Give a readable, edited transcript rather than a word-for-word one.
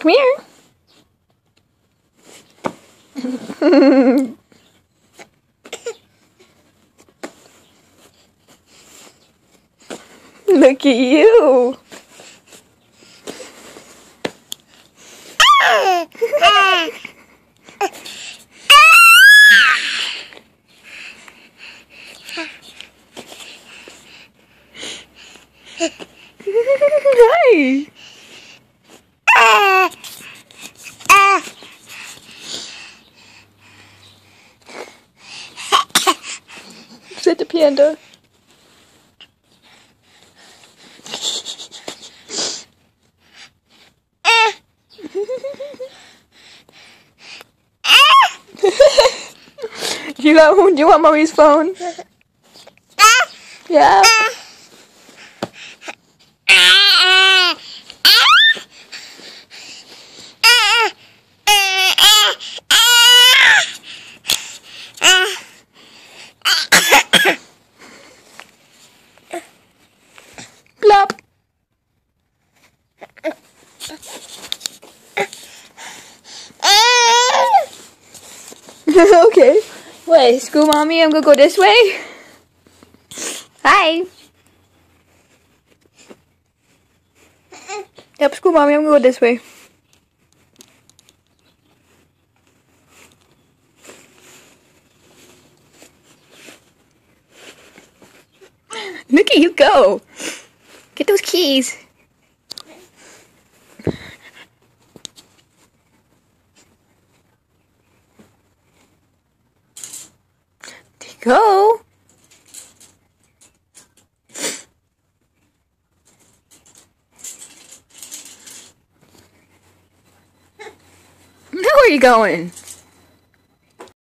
Come here. Look at you. Hi. Sit the panda. Do you want mommy's phone? Yeah. Plop. Okay. Wait, school mommy, I'm gonna go this way. Hi. Yep, school mommy, I'm gonna go this way. Look at you go. Get those keys. There you go. Now where are you going?